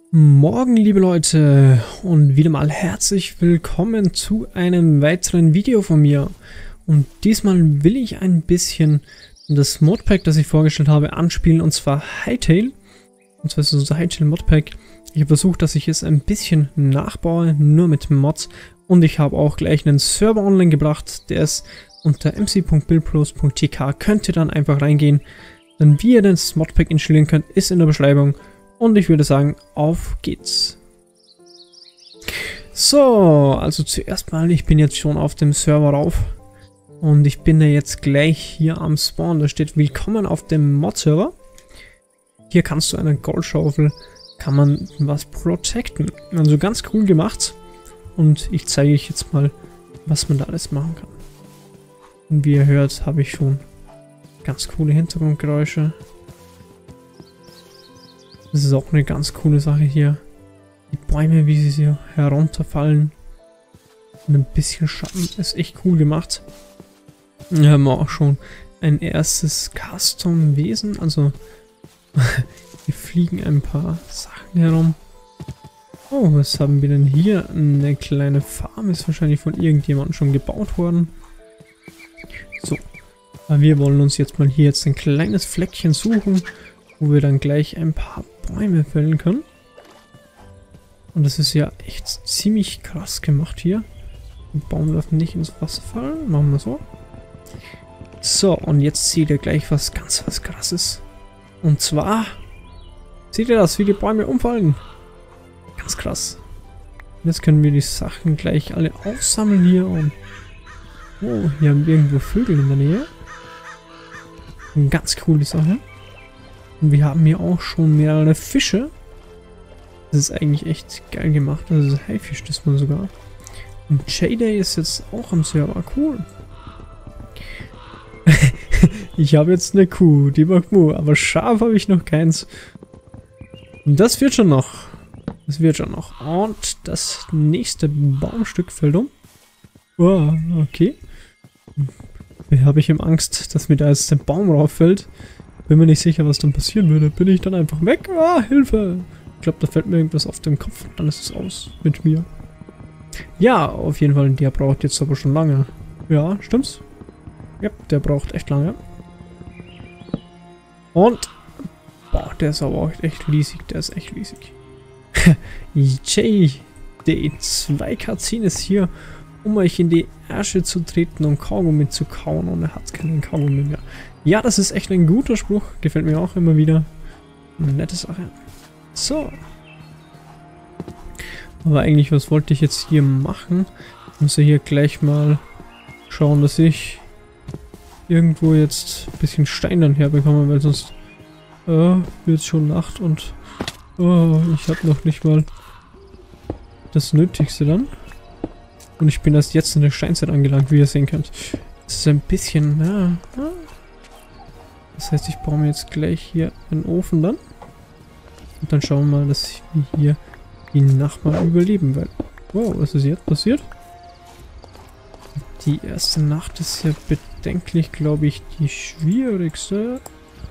Morgen, liebe Leute, und wieder mal herzlich willkommen zu einem weiteren Video von mir. Und diesmal will ich ein bisschen das Modpack, das ich vorgestellt habe, anspielen, und zwar Hytale. Und zwar ist es unser Hytale Modpack. Ich habe versucht, dass ich es ein bisschen nachbaue, nur mit Mods. Und ich habe auch gleich einen Server online gebracht, der ist unter mc.buildpros.tk. Könnt ihr dann einfach reingehen. Dann wie ihr das Modpack installieren könnt, ist in der Beschreibung. Und ich würde sagen, auf geht's. So, also zuerst mal, ich bin jetzt schon auf dem Server rauf. Und ich bin ja jetzt gleich hier am Spawn. Da steht Willkommen auf dem Mod-Server. Hier kannst du eine Goldschaufel, kann man was protecten. Also ganz cool gemacht. Und ich zeige euch jetzt mal, was man da alles machen kann. Und wie ihr hört, habe ich schon ganz coole Hintergrundgeräusche. Das ist auch eine ganz coole Sache hier. Die Bäume, wie sie hier herunterfallen. Und ein bisschen Schatten ist echt cool gemacht. Wir haben auch schon ein erstes Custom-Wesen. Also hier fliegen ein paar Sachen herum. Oh, was haben wir denn hier? Eine kleine Farm ist wahrscheinlich von irgendjemandem schon gebaut worden. So, wir wollen uns jetzt mal hier jetzt ein kleines Fleckchen suchen, wo wir dann gleich ein paar Bäume fällen können. Und das ist ja echt ziemlich krass gemacht hier. Der Baum darf nicht ins Wasser fallen. Machen wir so. So, und jetzt seht ihr gleich was ganz krasses. Und zwar seht ihr das, wie die Bäume umfallen. Ganz krass. Und jetzt können wir die Sachen gleich alle aufsammeln hier. Und oh, hier haben wir irgendwo Vögel in der Nähe. Eine ganz coole Sache. Und wir haben hier auch schon mehrere Fische. Das ist eigentlich echt geil gemacht. Das ist Haifisch, das man sogar. Und J-Day ist jetzt auch am Server. Cool. Ich habe jetzt eine Kuh, die macht Mu, aber Schaf habe ich noch keins. Und das wird schon noch. Das wird schon noch. Und das nächste Baumstück fällt um. Oh, okay. Da habe ich eben Angst, dass mir da jetzt der Baum rauffällt. Bin mir nicht sicher, was dann passieren würde. Bin ich dann einfach weg? Ah, Hilfe! Ich glaube, da fällt mir irgendwas auf den Kopf. Alles ist aus mit mir. Ja, auf jeden Fall. Der braucht jetzt aber schon lange. Ja, stimmt's? Ja, der braucht echt lange. Und boah, der ist aber auch echt riesig. Der ist echt riesig. J-Day 2K10 ist hier, um euch in die Ärsche zu treten und Kaugummi zu kauen. Und er hat keinen Kaugummi mehr. Ja, das ist echt ein guter Spruch. Gefällt mir auch immer wieder. Eine nette Sache. So. Aber eigentlich, was wollte ich jetzt hier machen? Ich muss ja hier gleich mal schauen, dass ich irgendwo jetzt ein bisschen Stein dann herbekomme, weil sonst wird es schon Nacht und ich habe noch nicht mal das Nötigste dann. Und ich bin erst jetzt in der Steinzeit angelangt, wie ihr sehen könnt. Das ist ein bisschen, das heißt, ich baue mir jetzt gleich hier einen Ofen dann. Und dann schauen wir mal, dass wir hier die Nacht mal überleben werden. Wow, was ist jetzt passiert? Die erste Nacht ist ja bedenklich, glaube ich, die schwierigste.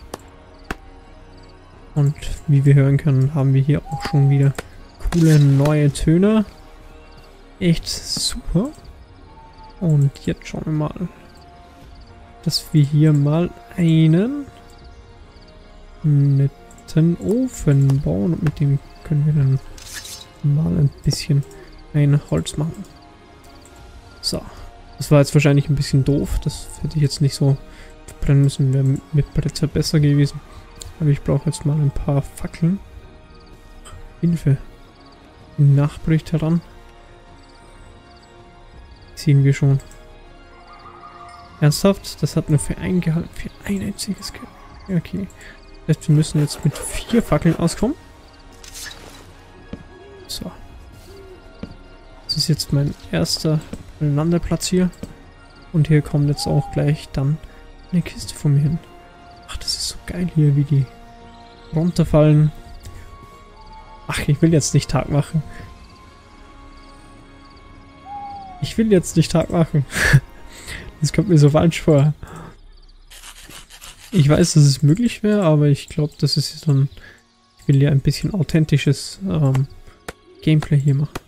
Und wie wir hören können, haben wir hier auch schon wieder coole neue Töne. Echt super. Und jetzt schauen wir mal, dass wir hier mal einen netten Ofen bauen. Und mit dem können wir dann mal ein bisschen ein Holz machen. So. Das war jetzt wahrscheinlich ein bisschen doof. Das hätte ich jetzt nicht so verbrennen müssen. Wäre mit Bretter besser gewesen. Aber ich brauche jetzt mal ein paar Fackeln. Hilfe. Die Nacht bricht heran. Sehen wir schon. Ernsthaft? Das hat nur für ein Gehalt. Für ein einziges Gehalt. Okay. Das heißt, wir müssen jetzt mit 4 Fackeln auskommen. So. Das ist jetzt mein erster Landeplatz hier. Und hier kommt jetzt auch gleich dann eine Kiste von mir hin. Ach, das ist so geil hier, wie die runterfallen. Ach, ich will jetzt nicht Tag machen. Ich will jetzt nicht Tag machen. Das kommt mir so falsch vor. Ich weiß, dass es möglich wäre, aber ich glaube, das ist dann Ich will ja ein bisschen authentisches Gameplay hier machen.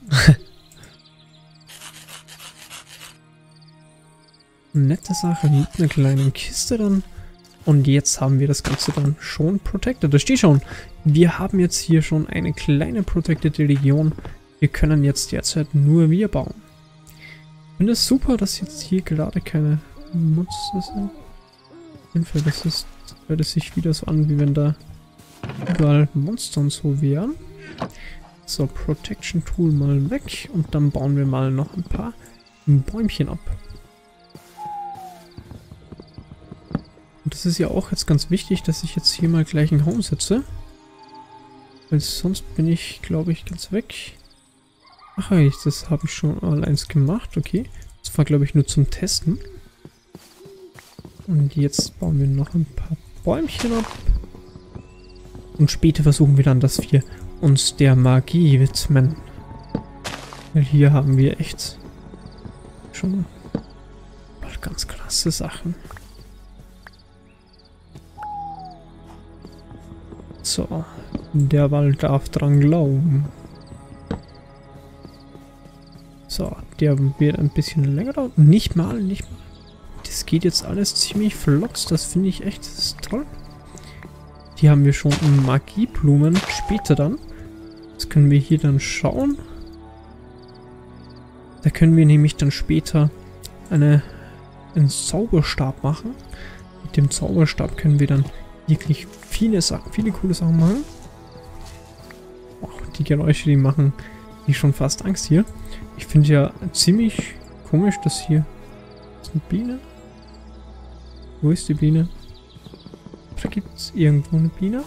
Nette Sache mit einer kleinen Kiste dann. Und jetzt haben wir das Ganze dann schon protected. Da steht schon, wir haben jetzt hier schon eine kleine protected Region. Wir können jetzt derzeit nur wir bauen. Ich finde es super, dass jetzt hier gerade keine Monster sind. Auf jeden Fall, hört es sich wieder so an, wie wenn da überall Monster und so wären. So, Protection Tool mal weg. Und dann bauen wir mal noch ein paar Bäumchen ab. Und das ist ja auch jetzt ganz wichtig, dass ich jetzt hier mal gleich einen Home setze. Weil sonst bin ich, glaube ich, ganz weg. Ach, das habe ich schon mal eins gemacht. Okay. Das war, glaube ich, nur zum Testen. Und jetzt bauen wir noch ein paar Bäumchen ab. Und später versuchen wir dann, dass wir uns der Magie widmen. Weil hier haben wir echt schon mal ganz krasse Sachen. So, der Wald darf dran glauben. So, der wird ein bisschen länger dauern. Nicht mal. Das geht jetzt alles ziemlich flott. Das finde ich echt, das ist toll. Hier haben wir schon Magieblumen später dann. Das können wir hier dann schauen. Da können wir nämlich dann später einen Zauberstab machen. Mit dem Zauberstab können wir dann wirklich viele coole Sachen machen. Oh, die Geräusche, die machen die schon fast Angst hier. Ich finde ja ziemlich komisch, dass hier... Ist eine Biene? Wo ist die Biene? Da gibt es irgendwo eine Biene.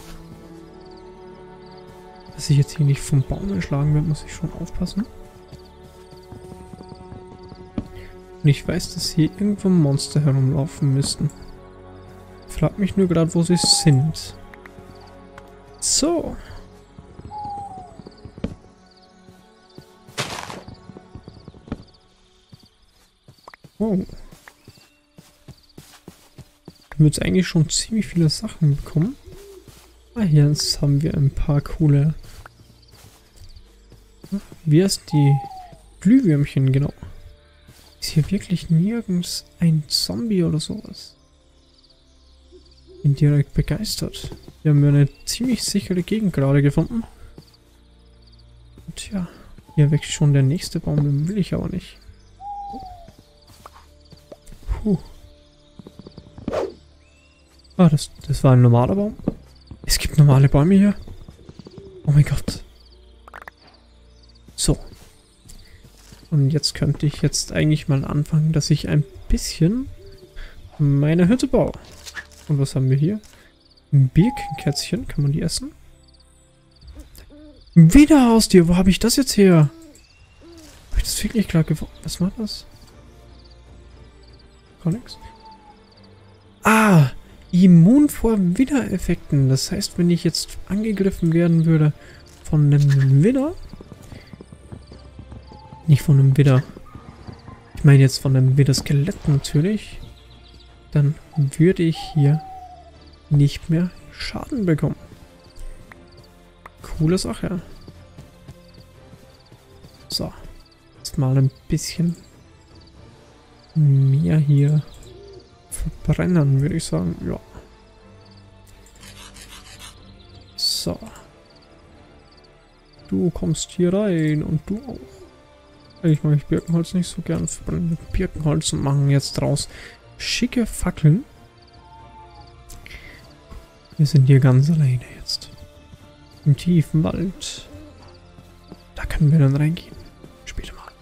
Dass ich jetzt hier nicht vom Baum erschlagen werde, muss ich schon aufpassen. Und ich weiß, dass hier irgendwo Monster herumlaufen müssten. Ich frage mich nur gerade, wo sie sind. So. Oh. Wir haben jetzt eigentlich schon ziemlich viele Sachen bekommen. Ah, jetzt haben wir ein paar coole... Wie heißt die? Glühwürmchen, genau. Ist hier wirklich nirgends ein Zombie oder sowas? Bin direkt begeistert. Wir haben ja eine ziemlich sichere Gegend gerade gefunden. Und ja, hier wächst schon der nächste Baum, den will ich aber nicht. Puh. Ah, das war ein normaler Baum. Es gibt normale Bäume hier. Oh mein Gott. So. Und jetzt könnte ich jetzt eigentlich mal anfangen, dass ich ein bisschen meine Hütte baue. Und was haben wir hier? Ein Birkenkätzchen. Kann man die essen? Wieder Haustier. Wo habe ich das jetzt her? Habe ich das wirklich klar gefunden? Was war das? Gar nichts. Ah! Immun vor Widder-Effekten. Das heißt, wenn ich jetzt angegriffen werden würde von einem Widder. Nicht von einem Widder. Ich meine jetzt von einem Widder-Skelett natürlich. Dann würde ich hier nicht mehr Schaden bekommen. Coole Sache. So. Jetzt mal ein bisschen mehr hier verbrennen, würde ich sagen. Ja. So. Du kommst hier rein und du auch. Ich mag Birkenholz nicht so gern. Verbrennen mit Birkenholz und machen jetzt draus schicke Fackeln. Wir sind hier ganz alleine jetzt. Im tiefen Wald. Da können wir dann reingehen. Später mal.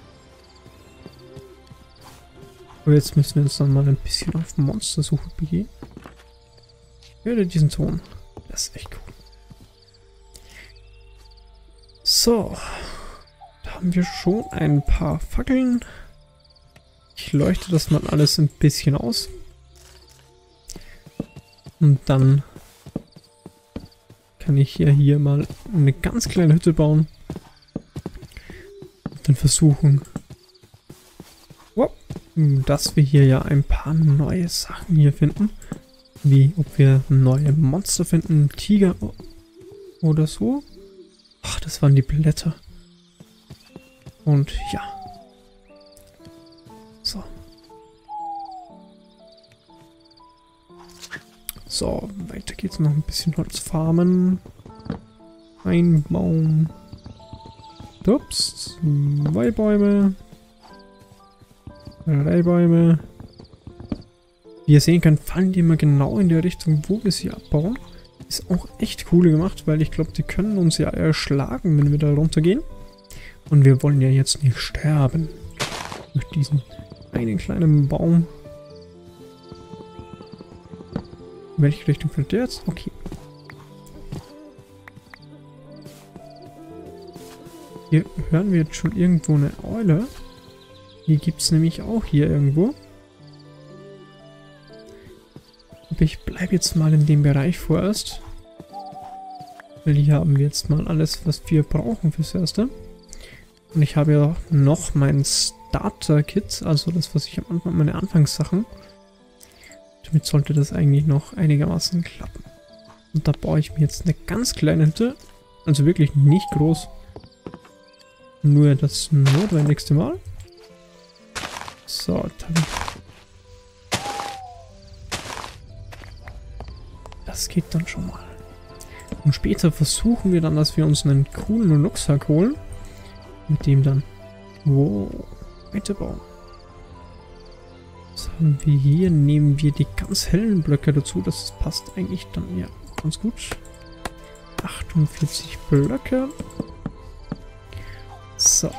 Aber jetzt müssen wir uns dann mal ein bisschen auf Monstersuche begehen. Ich höre diesen Ton. Das ist echt cool. So. Da haben wir schon ein paar Fackeln. Ich leuchte das mal alles ein bisschen aus. Und dann kann ich hier mal eine ganz kleine Hütte bauen. Und dann versuchen, dass wir hier ja ein paar neue Sachen hier finden. Wie ob wir neue Monster finden. Tiger. Oh. Oder so. Ach, das waren die Blätter. Und ja. So. So, weiter geht's. Noch ein bisschen Holz farmen. Ein Baum. Ups. 2 Bäume. 3 Bäume. Wie ihr sehen könnt, fallen die immer genau in der Richtung, wo wir sie abbauen. Ist auch echt cool gemacht, weil ich glaube, die können uns ja erschlagen, wenn wir da runtergehen. Und wir wollen ja jetzt nicht sterben. Durch diesen einen kleinen Baum. In welche Richtung fällt der jetzt? Okay. Hier hören wir jetzt schon irgendwo eine Eule. Die gibt es nämlich auch hier irgendwo. Aber ich bleibe jetzt mal in dem Bereich vorerst. Weil hier haben wir jetzt mal alles, was wir brauchen fürs Erste. Und ich habe ja noch mein Starter-Kit, also das, was ich am Anfang, meine Anfangssachen. Damit sollte das eigentlich noch einigermaßen klappen. Und da baue ich mir jetzt eine ganz kleine Hütte. Also wirklich nicht groß. Nur das notwendigste Mal. So, dann. Das geht dann schon mal. Und später versuchen wir dann, dass wir uns einen coolen Rucksack holen. Mit dem dann. Wow. Weiterbauen. Was haben wir hier? Nehmen wir die ganz hellen Blöcke dazu. Das passt eigentlich dann ja ganz gut. 48 Blöcke. So.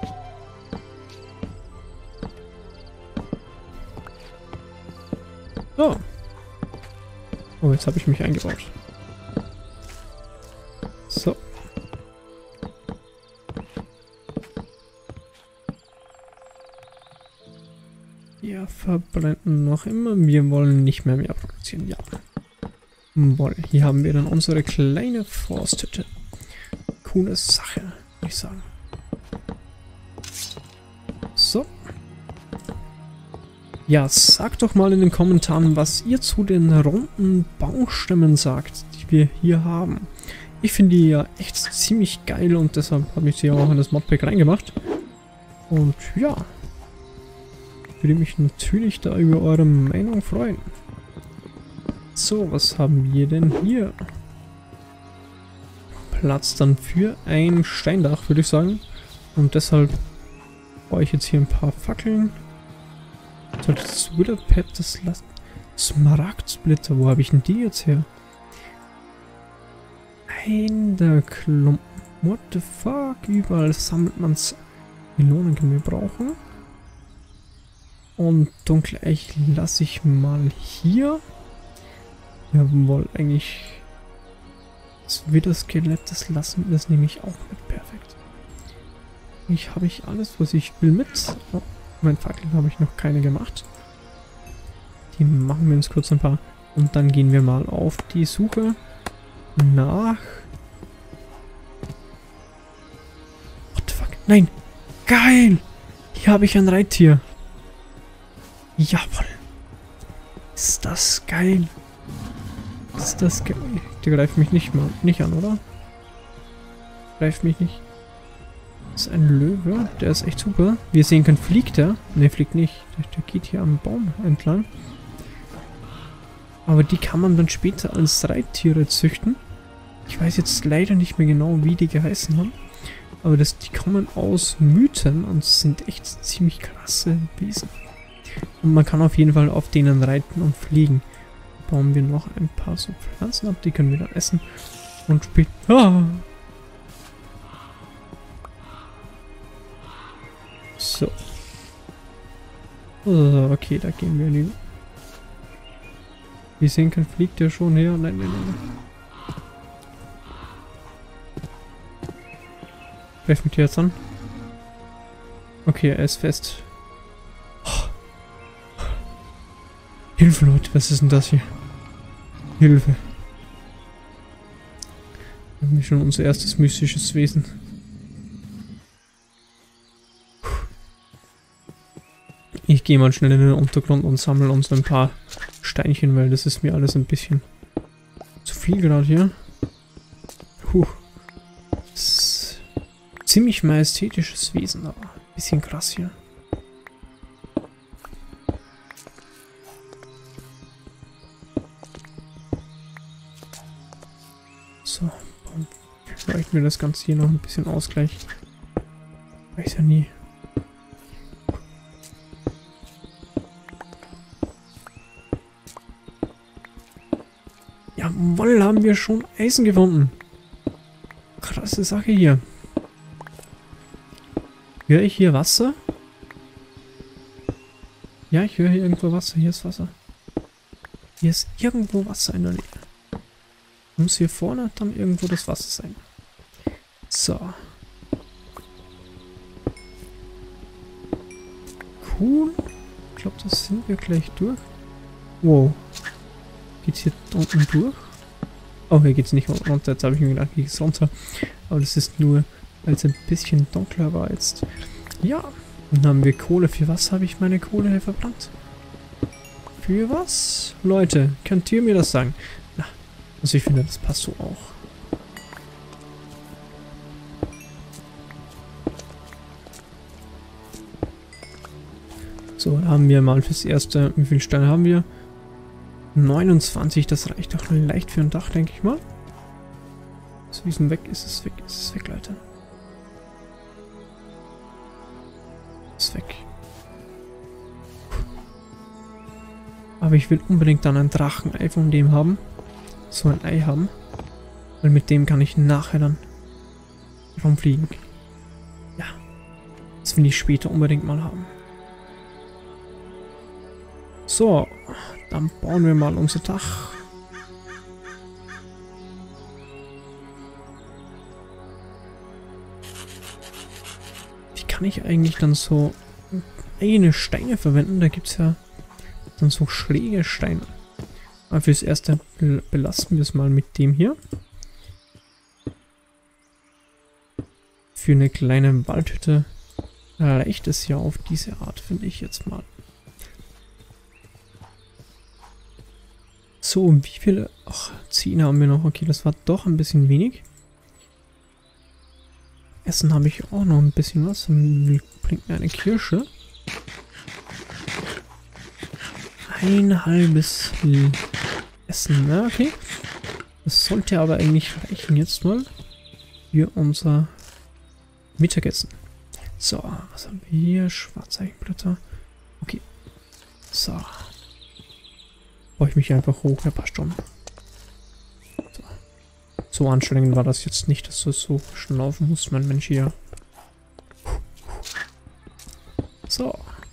So. Oh, jetzt habe ich mich eingebaut. So. Wir verbrennen noch immer. Wir wollen nicht mehr produzieren. Ja. Jawohl. Hier haben wir dann unsere kleine Forsthütte. Coole Sache, würde ich sagen. So. Ja, sagt doch mal in den Kommentaren, was ihr zu den runden Baumstämmen sagt, die wir hier haben. Ich finde die ja echt ziemlich geil und deshalb habe ich sie auch in das Modpack reingemacht. Und ja, würde mich natürlich da über eure Meinung freuen. So, was haben wir denn hier? Platz dann für ein Steindach, würde ich sagen. Und deshalb baue ich jetzt hier ein paar Fackeln. Sollte das Witherpad das lassen? Smaragdsplitter, wo habe ich denn die jetzt her? Ein der Klumpen. What the fuck? Überall sammelt man's. Melonen können wir brauchen. Und Dunkleich lasse ich mal hier. Jawohl, eigentlich das Wither-Skelett, das nehme ich auch mit. Perfekt. Habe ich alles, was ich will mit. Oh, mein Fackeln habe ich noch keine gemacht. Die machen wir uns kurz ein paar. Und dann gehen wir mal auf die Suche nach... What the fuck? Nein! Geil! Hier habe ich ein Reittier. Jawohl! Ist das geil! Ist das geil? Der greift mich nicht an, oder? Greift mich nicht. Das ist ein Löwe, der ist echt super. Wie ihr sehen könnt, fliegt er. Ne, fliegt nicht. Der geht hier am Baum entlang. Aber die kann man dann später als Reittiere züchten. Ich weiß jetzt leider nicht mehr genau, wie die geheißen haben. Aber die kommen aus Mythen und sind echt ziemlich krasse Wesen. Und man kann auf jeden Fall auf denen reiten und fliegen. Bauen wir noch ein paar so Pflanzen ab, die können wir dann essen. Und später... Ah! So. Okay, da gehen wir hin. Wie ihr sehen könnt, fliegt der schon her. Nein, nein, nein. Greift mich jetzt an. Okay, er ist fest. Oh. Hilfe, Leute, was ist denn das hier? Hilfe. Wir haben schon unser erstes mystisches Wesen. Ich gehe mal schnell in den Untergrund und sammle uns ein paar Steinchen, weil das ist mir alles ein bisschen zu viel gerade hier. Puh. Ziemlich majestätisches Wesen, aber ein bisschen krass hier. So, vielleicht mir das Ganze hier noch ein bisschen Ausgleich. Weiß ja nie. Jawohl, haben wir schon Eisen gefunden. Krasse Sache hier. Höre ich hier Wasser? Ja, ich höre hier irgendwo Wasser. Hier ist Wasser. Hier ist irgendwo Wasser in der Nähe. Muss hier vorne dann irgendwo das Wasser sein. So. Cool. Ich glaube, das sind wir gleich durch. Wow. Geht's hier unten durch? Oh, hier geht's nicht runter. Jetzt habe ich mir gedacht, hier geht's runter. Aber das ist nur, weil es ein bisschen dunkler war jetzt. Ja. Dann haben wir Kohle. Für was habe ich meine Kohle verbrannt? Für was? Leute, könnt ihr mir das sagen? Na, also ich finde, das passt so auch. So, da haben wir mal fürs Erste, wie viele Steine haben wir? 29, das reicht doch leicht für ein Dach, denke ich mal. So, ist es weg? Ist es weg? Ist es weg, Leute? Ist weg. Aber ich will unbedingt dann ein Drachenei von dem haben. So ein Ei haben. Weil mit dem kann ich nachher dann rumfliegen. Ja. Das will ich später unbedingt mal haben. So. Dann bauen wir mal unser Dach. Wie kann ich eigentlich dann so eigene Steine verwenden? Da gibt es ja dann so schräge Steine. Aber fürs Erste belasten wir es mal mit dem hier. Für eine kleine Waldhütte reicht es ja auf diese Art, finde ich jetzt mal. So, wie viele... Ach, 10 haben wir noch. Okay, das war doch ein bisschen wenig. Essen habe ich auch noch ein bisschen was. Dann bringt mir eine Kirsche. Ein halbes Essen. Ja, okay. Das sollte aber eigentlich reichen jetzt mal für unser Mittagessen. So, was haben wir hier? Schwarzeichenblätter. Okay. So. Baue ich mich einfach hoch, ein paar Stunden. So anstrengend war das jetzt nicht, dass du so schnell laufen musst, mein Mensch hier. So.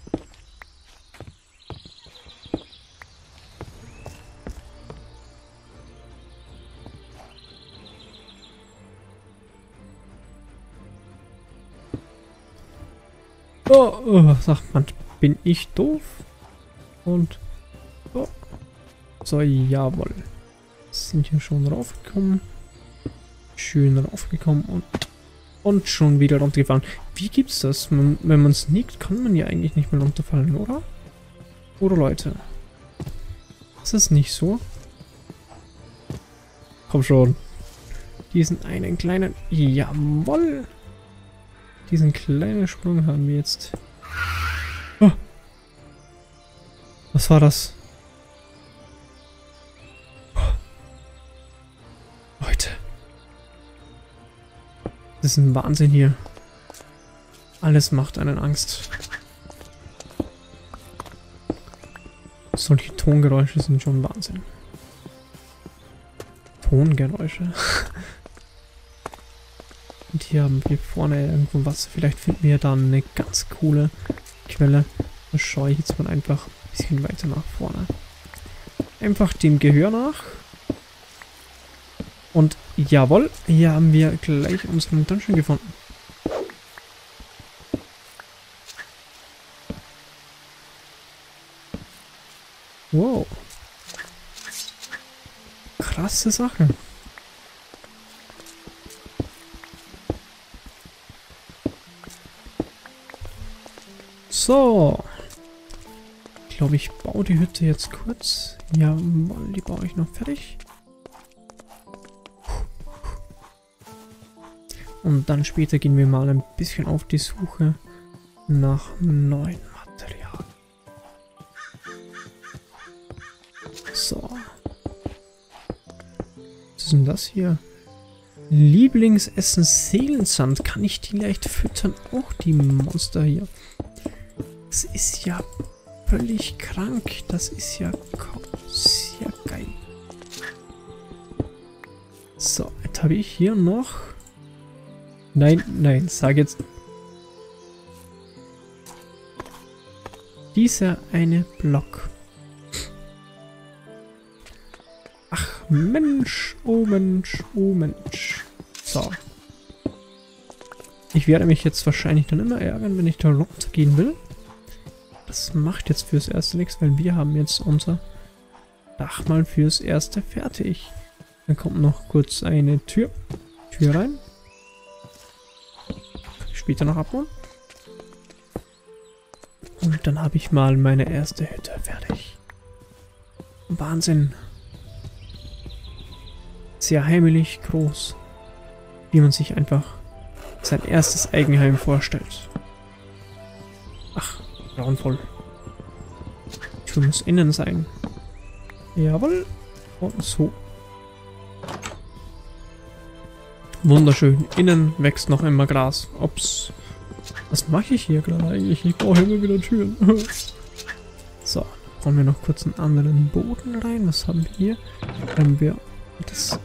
Oh, sagt man, bin ich doof? Und oh. So, jawohl. Sind hier schon raufgekommen. Schön raufgekommen und schon wieder runtergefallen. Wie gibt's das? Wenn man sneakt, kann man ja eigentlich nicht mehr runterfallen, oder? Oder Leute? Ist das nicht so? Komm schon. Diesen einen kleinen... Jawohl! Diesen kleinen Sprung haben wir jetzt. Oh. Was war das? Leute. Das ist ein Wahnsinn hier. Alles macht einen Angst. Solche Tongeräusche sind schon Wahnsinn. Tongeräusche. Und hier haben wir vorne irgendwo Wasser. Vielleicht finden wir da eine ganz coole Quelle. Da schaue ich jetzt mal einfach ein bisschen weiter nach vorne. Einfach dem Gehör nach. Und jawohl, hier haben wir gleich unseren Dungeon gefunden. Wow. Krasse Sache. So. Ich glaube, ich baue die Hütte jetzt kurz. Jawohl, die baue ich noch fertig. Und dann später gehen wir mal ein bisschen auf die Suche nach neuen Material. So. Was ist denn das hier? Lieblingsessen Seelensand. Kann ich die leicht füttern? Auch die Monster hier. Das ist ja völlig krank. Das ist ja sehr geil. So, jetzt habe ich hier noch... Nein, sag jetzt... Dieser eine Block. Ach Mensch, oh Mensch, oh Mensch. So. Ich werde mich jetzt wahrscheinlich dann immer ärgern, wenn ich da runtergehen will. Das macht jetzt fürs Erste nichts, weil wir haben jetzt unser Dach mal fürs Erste fertig. Dann kommt noch kurz eine Tür rein. Kann ich später noch abholen. Und dann habe ich mal meine erste Hütte fertig. Wahnsinn. Sehr heimelig groß. Wie man sich einfach sein erstes Eigenheim vorstellt. Ach, grauenvoll. Die Tür muss innen sein. Jawohl. Und so. Wunderschön. Innen wächst noch immer Gras. Ups. Was mache ich hier gerade eigentlich? Ich brauche immer wieder Türen. So, brauchen wir noch kurz einen anderen Boden rein. Was haben wir hier? Haben wir das.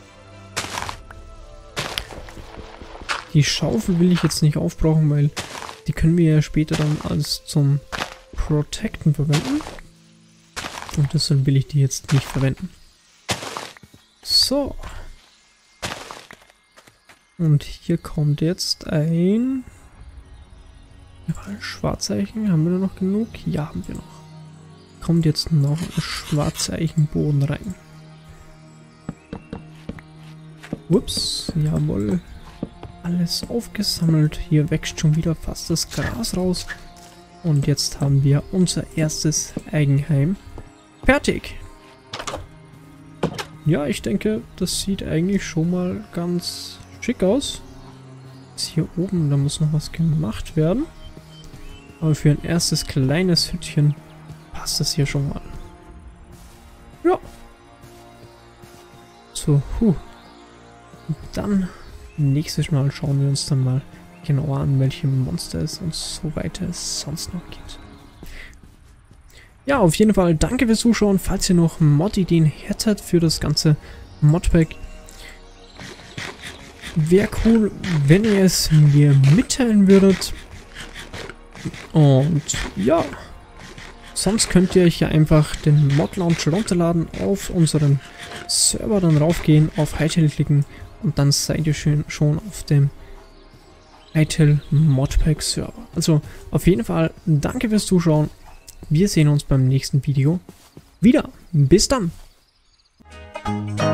Die Schaufel will ich jetzt nicht aufbrauchen, weil die können wir ja später dann als zum Protecten verwenden. Und deshalb will ich die jetzt nicht verwenden. So. Und hier kommt jetzt ein Schwarzzeichen. Haben wir da noch genug? Ja, haben wir noch. Kommt jetzt noch ein Schwarzzeichenboden rein. Ups, jawohl. Alles aufgesammelt. Hier wächst schon wieder fast das Gras raus. Und jetzt haben wir unser erstes Eigenheim fertig. Ja, ich denke, das sieht eigentlich schon mal ganz schick aus. Jetzt hier oben, da muss noch was gemacht werden. Aber für ein erstes kleines Hütchen passt das hier schon mal. Ja. So, Und dann nächstes Mal schauen wir uns dann mal genauer an, welche Monster es und so weiter es sonst noch gibt. Ja, auf jeden Fall danke fürs Zuschauen. Falls ihr noch Mod-Ideen hättet für das ganze Modpack, wäre cool, wenn ihr es mir mitteilen würdet. Und ja, sonst könnt ihr euch ja einfach den Mod-Launcher runterladen, auf unseren Server dann raufgehen, auf Hytale klicken und dann seid ihr schon auf dem Hytale Modpack Server. Also auf jeden Fall danke fürs Zuschauen. Wir sehen uns beim nächsten Video wieder. Bis dann!